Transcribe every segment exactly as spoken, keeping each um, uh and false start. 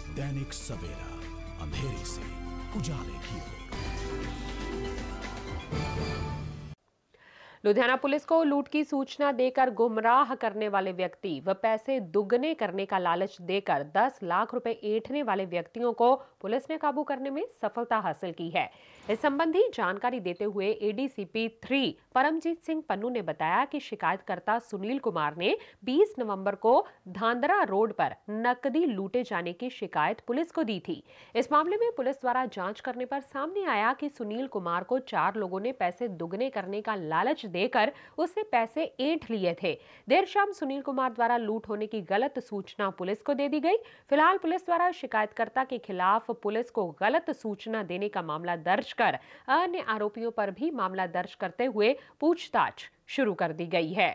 दैनिक सवेरा, अंधेरे से उजाले की ओर। लुधियाना पुलिस को लूट की सूचना देकर गुमराह करने वाले व्यक्ति व पैसे दुगने करने का लालच देकर दस लाख रुपए ऐंठने वाले व्यक्तियों को पुलिस ने काबू करने में सफलता हासिल की है। इस संबंधी जानकारी देते हुए एडीसीपी थ्री परमजीत सिंह पन्नू ने बताया कि शिकायतकर्ता सुनील कुमार ने बीस नवंबर को धांधरा रोड पर नकदी लूटे जाने की शिकायत पुलिस को दी थी। इस मामले में पुलिस द्वारा जांच करने पर सामने आया कि सुनील कुमार को चार लोगों ने पैसे दुगने करने का लालच देकर उससे पैसे ऐंठ लिए थे। देर शाम सुनील कुमार द्वारा लूट होने की गलत सूचना पुलिस को दे दी गई। फिलहाल पुलिस द्वारा शिकायतकर्ता के खिलाफ पुलिस को गलत सूचना देने का मामला दर्ज कर अन्य आरोपियों पर भी मामला दर्ज करते हुए पूछताछ शुरू कर दी गई है।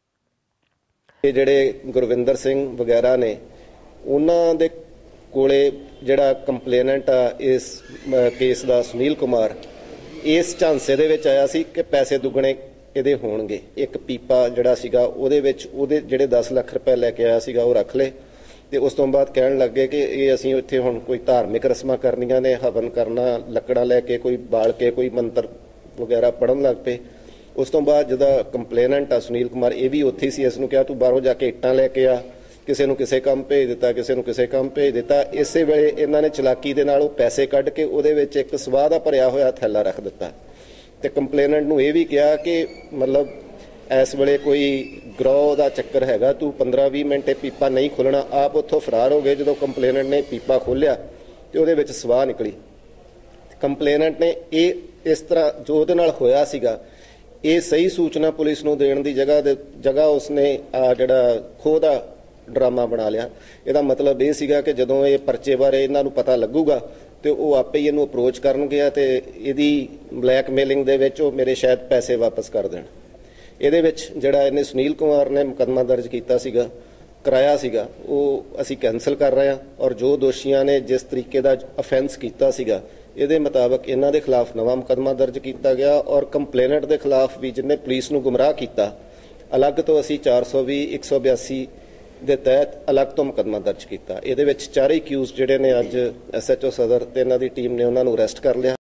ये जेड़े गुरविंदर सिंह वगैरह ने उन्हां दे कोले जेड़ा कंप्लेनेंट आ इस केस दा सुनील कुमार इस झांसे दे विच आया सी कि पैसे दुगने ਇਹਦੇ ਹੋਣਗੇ। ਇੱਕ ਪੀਪਾ ਜਿਹੜਾ ਸੀਗਾ ਉਹਦੇ ਵਿੱਚ ਉਹਦੇ ਜਿਹੜੇ दस ਲੱਖ ਰੁਪਏ ਲੈ ਕੇ ਆਇਆ ਸੀਗਾ ਉਹ ਰੱਖ ਲਏ ਤੇ ਉਸ ਤੋਂ ਬਾਅਦ ਕਹਿਣ ਲੱਗੇ ਕਿ ਇਹ ਅਸੀਂ ਇੱਥੇ ਹੁਣ ਕੋਈ ਧਾਰਮਿਕ ਰਸਮਾਂ ਕਰਨੀਆਂ ਨੇ, ਹਵਨ ਕਰਨਾ, ਲੱਕੜਾਂ ਲੈ ਕੇ ਕੋਈ ਬਾਲ ਕੇ ਕੋਈ ਮੰਤਰ ਵਗੈਰਾ ਪੜਨ ਲੱਗ ਪਏ। ਉਸ ਤੋਂ ਬਾਅਦ ਜਿਹਦਾ ਕੰਪਲੇਨੈਂਟ ਆ ਸੁਨੀਲ ਕੁਮਾਰ ਇਹ ਵੀ ਉੱਥੇ ਸੀ। ਇਸ ਨੂੰ ਕਿਹਾ ਤੂੰ ਬਾਹਰੋਂ ਜਾ ਕੇ ਇੱਟਾਂ ਲੈ ਕੇ ਆ, ਕਿਸੇ ਨੂੰ ਕਿਸੇ ਕੰਮ ਭੇਜ ਦਿੱਤਾ, ਕਿਸੇ ਨੂੰ ਕਿਸੇ ਕੰਮ ਭੇਜ ਦਿੱਤਾ। ਇਸੇ ਵੇਲੇ ਇਹਨਾਂ ਨੇ ਚਲਾਕੀ ਦੇ ਨਾਲ ਉਹ ਪੈਸੇ ਕੱਢ ਕੇ ਉਹਦੇ ਵਿੱਚ ਇੱਕ ਸਵਾਹ ਦਾ ਭਰਿਆ ਹੋਇਆ ਥੈਲਾ ਰੱਖ ਦਿੱਤਾ ਤੇ ਕੰਪਲੇਨੈਂਟ ਨੂੰ ਇਹ ਵੀ ਕਿਹਾ ਕਿ ਮਤਲਬ ਇਸ ਵੇਲੇ ਕੋਈ ਗਰੋਹ ਦਾ ਚੱਕਰ ਹੈਗਾ, ਤੂੰ ਪੰਦਰਾਂ ਵੀਹ ਮਿੰਟ ਇਹ ਪੀਪਾ ਨਹੀਂ ਖੋਲਣਾ। ਆਪ ਉੱਥੋਂ ਫਰਾਰ ਹੋ ਗਏ। ਜਦੋਂ ਕੰਪਲੇਨੈਂਟ ਨੇ ਪੀਪਾ ਖੋਲ੍ਹਿਆ ਤੇ ਉਹਦੇ ਵਿੱਚ ਸਵਾਹ ਨਿਕਲੀ। ਕੰਪਲੇਨੈਂਟ ਨੇ ਇਹ ਇਸ ਤਰ੍ਹਾਂ ਜੋ ਉਹਦੇ ਨਾਲ ਹੋਇਆ ਸੀਗਾ ਇਹ ਸਹੀ ਸੂਚਨਾ ਪੁਲਿਸ ਨੂੰ ਦੇਣ ਦੀ ਜਗ੍ਹਾ ਦੇ ਜਗ੍ਹਾ ਉਸਨੇ ਆ ਜਿਹੜਾ ਖੋਹ ਦਾ ਡਰਾਮਾ ਬਣਾ ਲਿਆ। ਇਹਦਾ ਮਤਲਬ ਇਹ ਸੀਗਾ ਕਿ ਜਦੋਂ ਇਹ ਪਰਚੇ ਬਾਰੇ ਇਹਨਾਂ ਨੂੰ ਪਤਾ ਲੱਗੂਗਾ ਤੇ ਉਹ ਆਪੇ ਹੀ ਇਹਨੂੰ ਅਪਰੋਚ ਕਰਨਗੇ ਤੇ ਇਹਦੀ ਬਲੈਕਮੇਲਿੰਗ ਦੇ ਵਿੱਚ ਉਹ ਮੇਰੇ ਸ਼ਾਇਦ ਪੈਸੇ ਵਾਪਸ ਕਰ ਦੇਣ। ਇਹਦੇ ਵਿੱਚ ਜਿਹੜਾ ਇਹਨੇ ਸੁਨੀਲ ਕੁਮਾਰ ਨੇ ਮੁਕੱਦਮਾ ਦਰਜ ਕੀਤਾ ਸੀਗਾ ਕਰਾਇਆ ਸੀਗਾ ਉਹ ਅਸੀਂ ਕੈਂਸਲ ਕਰ ਰਹੇ ਹਾਂ ਔਰ ਜੋ ਦੋਸ਼ੀਆਂ ਨੇ ਜਿਸ ਤਰੀਕੇ ਦਾ ਅਫੈਂਸ ਕੀਤਾ ਸੀਗਾ ਇਹਦੇ ਮੁਤਾਬਕ ਇਹਨਾਂ ਦੇ ਖਿਲਾਫ ਨਵਾਂ ਮੁਕੱਦਮਾ ਦਰਜ ਕੀਤਾ ਗਿਆ ਔਰ ਕੰਪਲੇਨੈਂਟ ਦੇ ਖਿਲਾਫ ਵੀ ਜਿਹਨੇ ਪੁਲਿਸ ਨੂੰ ਗੁੰਮਰਾਹ ਕੀਤਾ ਅਲੱਗ ਤੋਂ ਅਸੀਂ ਚਾਰ ਸੌ ਵੀਹ ਇੱਕ ਸੌ ਬਿਆਸੀ ਦੇ ਤਹਿਤ ਅਲੱਗ ਤੋਂ ਮੁਕੱਦਮਾ ਦਰਜ ਕੀਤਾ। ਇਹਦੇ ਵਿੱਚ ਚਾਰੇ ਅਕਿਊਜ਼ ਜਿਹੜੇ ਨੇ ਅੱਜ ਐਸਐਚਓ ਸਦਰ ਤੇ ਇਹਨਾਂ ਦੀ ਟੀਮ ਨੇ ਉਹਨਾਂ ਨੂੰ ਅਰੈਸਟ ਕਰ ਲਿਆ।